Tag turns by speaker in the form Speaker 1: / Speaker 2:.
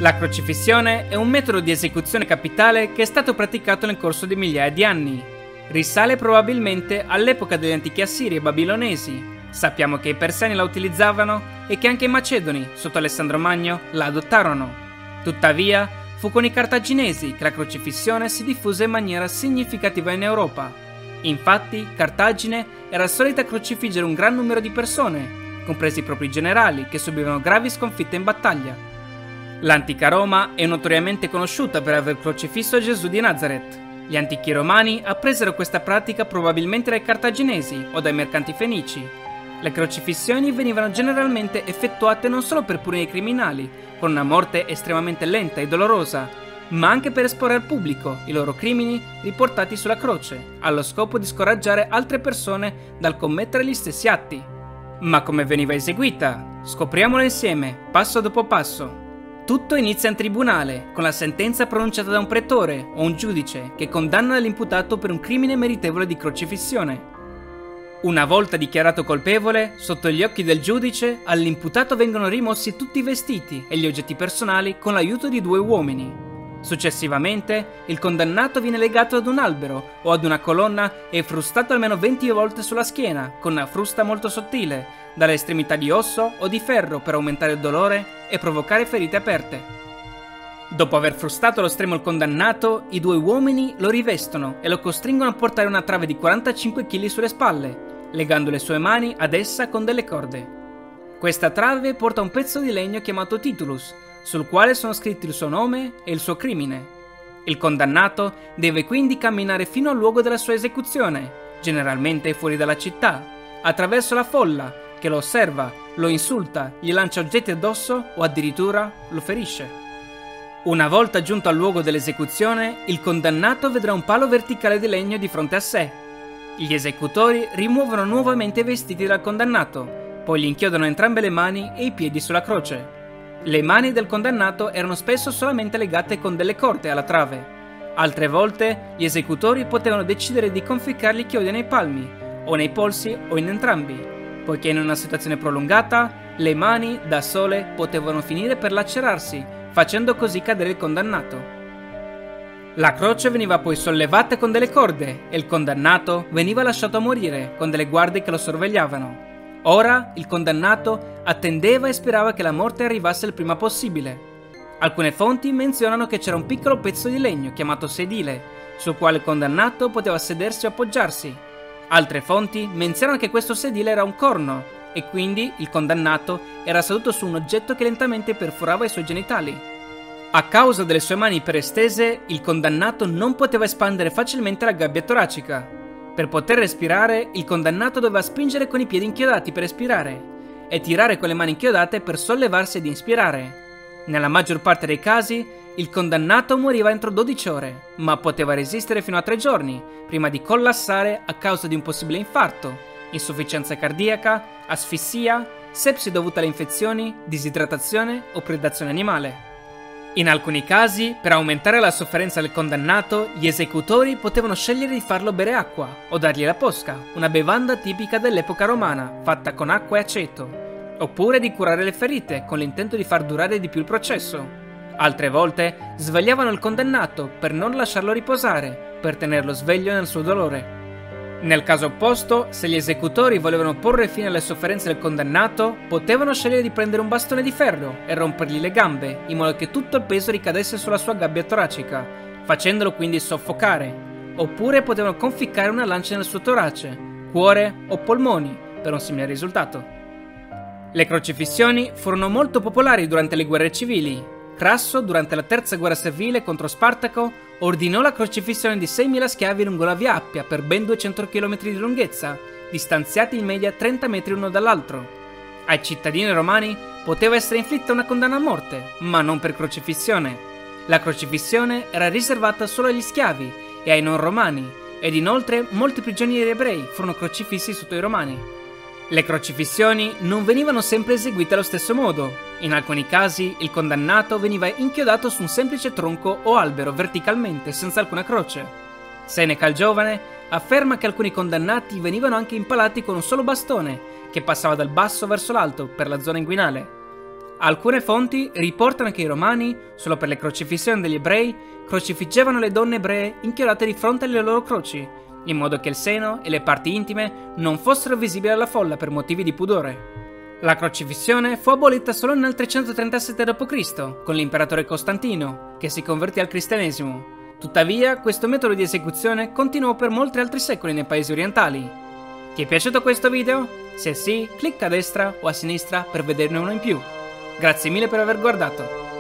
Speaker 1: La crocifissione è un metodo di esecuzione capitale che è stato praticato nel corso di migliaia di anni. Risale probabilmente all'epoca degli antichi assiri e babilonesi. Sappiamo che i persani la utilizzavano e che anche i macedoni, sotto Alessandro Magno, la adottarono. Tuttavia, fu con i cartaginesi che la crocifissione si diffuse in maniera significativa in Europa. Infatti, Cartagine era solita crocifiggere un gran numero di persone, compresi i propri generali, che subivano gravi sconfitte in battaglia. L'antica Roma è notoriamente conosciuta per aver crocifisso Gesù di Nazareth. Gli antichi romani appresero questa pratica probabilmente dai cartaginesi o dai mercanti fenici. Le crocifissioni venivano generalmente effettuate non solo per punire i criminali, con una morte estremamente lenta e dolorosa, ma anche per esporre al pubblico i loro crimini riportati sulla croce, allo scopo di scoraggiare altre persone dal commettere gli stessi atti. Ma come veniva eseguita? Scopriamolo insieme, passo dopo passo. Tutto inizia in tribunale, con la sentenza pronunciata da un pretore o un giudice che condanna l'imputato per un crimine meritevole di crocifissione. Una volta dichiarato colpevole, sotto gli occhi del giudice, all'imputato vengono rimossi tutti i vestiti e gli oggetti personali con l'aiuto di due uomini. Successivamente, il condannato viene legato ad un albero o ad una colonna e frustato almeno 20 volte sulla schiena, con una frusta molto sottile, dalle estremità di osso o di ferro per aumentare il dolore e provocare ferite aperte. Dopo aver frustato allo stremo il condannato, i due uomini lo rivestono e lo costringono a portare una trave di 45 kg sulle spalle, legando le sue mani ad essa con delle corde. Questa trave porta un pezzo di legno chiamato titulus, sul quale sono scritti il suo nome e il suo crimine. Il condannato deve quindi camminare fino al luogo della sua esecuzione, generalmente fuori dalla città, attraverso la folla che lo osserva, lo insulta, gli lancia oggetti addosso o addirittura lo ferisce. Una volta giunto al luogo dell'esecuzione, il condannato vedrà un palo verticale di legno di fronte a sé. Gli esecutori rimuovono nuovamente i vestiti dal condannato, poi gli inchiodano entrambe le mani e i piedi sulla croce. Le mani del condannato erano spesso solamente legate con delle corde alla trave. Altre volte gli esecutori potevano decidere di conficcargli chiodi nei palmi, o nei polsi o in entrambi, poiché in una situazione prolungata le mani da sole potevano finire per lacerarsi, facendo così cadere il condannato. La croce veniva poi sollevata con delle corde e il condannato veniva lasciato morire con delle guardie che lo sorvegliavano. Ora il condannato attendeva e sperava che la morte arrivasse il prima possibile. Alcune fonti menzionano che c'era un piccolo pezzo di legno chiamato sedile, sul quale il condannato poteva sedersi o appoggiarsi. Altre fonti menzionano che questo sedile era un corno e quindi il condannato era seduto su un oggetto che lentamente perforava i suoi genitali. A causa delle sue mani iperestese, il condannato non poteva espandere facilmente la gabbia toracica. Per poter respirare, il condannato doveva spingere con i piedi inchiodati per espirare e tirare con le mani inchiodate per sollevarsi ed inspirare. Nella maggior parte dei casi, il condannato moriva entro 12 ore, ma poteva resistere fino a 3 giorni, prima di collassare a causa di un possibile infarto, insufficienza cardiaca, asfissia, sepsi dovuta alle infezioni, disidratazione o predazione animale. In alcuni casi, per aumentare la sofferenza del condannato, gli esecutori potevano scegliere di farlo bere acqua o dargli la posca, una bevanda tipica dell'epoca romana, fatta con acqua e aceto, oppure di curare le ferite con l'intento di far durare di più il processo. Altre volte svegliavano il condannato per non lasciarlo riposare, per tenerlo sveglio nel suo dolore. Nel caso opposto, se gli esecutori volevano porre fine alle sofferenze del condannato, potevano scegliere di prendere un bastone di ferro e rompergli le gambe, in modo che tutto il peso ricadesse sulla sua gabbia toracica, facendolo quindi soffocare. Oppure potevano conficcare una lancia nel suo torace, cuore o polmoni, per un simile risultato. Le crocifissioni furono molto popolari durante le guerre civili. Crasso, durante la terza guerra servile contro Spartaco, ordinò la crocifissione di 6.000 schiavi lungo la via Appia per ben 200 km di lunghezza, distanziati in media 30 metri uno dall'altro. Ai cittadini romani poteva essere inflitta una condanna a morte, ma non per crocifissione. La crocifissione era riservata solo agli schiavi e ai non romani, ed inoltre molti prigionieri ebrei furono crocifissi sotto i romani. Le crocifissioni non venivano sempre eseguite allo stesso modo. In alcuni casi il condannato veniva inchiodato su un semplice tronco o albero verticalmente senza alcuna croce. Seneca il giovane afferma che alcuni condannati venivano anche impalati con un solo bastone che passava dal basso verso l'alto per la zona inguinale. Alcune fonti riportano che i romani, solo per le crocifissioni degli ebrei, crocifiggevano le donne ebree inchiodate di fronte alle loro croci, in modo che il seno e le parti intime non fossero visibili alla folla per motivi di pudore. La crocifissione fu abolita solo nel 337 d.C. con l'imperatore Costantino, che si convertì al cristianesimo. Tuttavia, questo metodo di esecuzione continuò per molti altri secoli nei paesi orientali. Ti è piaciuto questo video? Se sì, clicca a destra o a sinistra per vederne uno in più. Grazie mille per aver guardato.